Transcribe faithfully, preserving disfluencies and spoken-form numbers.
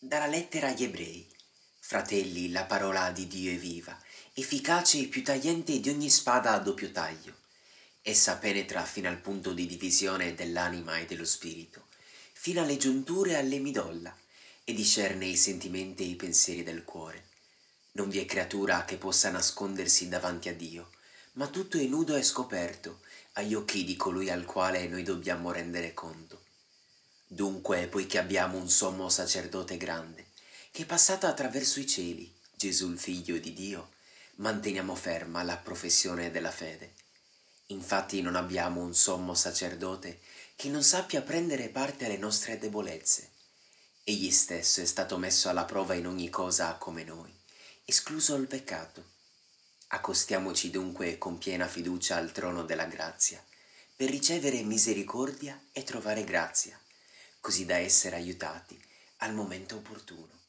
Dalla lettera agli Ebrei. Fratelli, la parola di Dio è viva, efficace e più tagliente di ogni spada a doppio taglio. Essa penetra fino al punto di divisione dell'anima e dello spirito, fino alle giunture e alle midolla, e discerne i sentimenti e i pensieri del cuore. Non vi è creatura che possa nascondersi davanti a Dio, ma tutto è nudo e scoperto agli occhi di colui al quale noi dobbiamo rendere conto. Dunque, poiché abbiamo un sommo sacerdote grande, che è passato attraverso i cieli, Gesù il Figlio di Dio, manteniamo ferma la professione della fede. Infatti non abbiamo un sommo sacerdote che non sappia prendere parte alle nostre debolezze. Egli stesso è stato messo alla prova in ogni cosa come noi, escluso il peccato. Accostiamoci dunque con piena fiducia al trono della grazia, per ricevere misericordia e trovare grazia, così da essere aiutati al momento opportuno.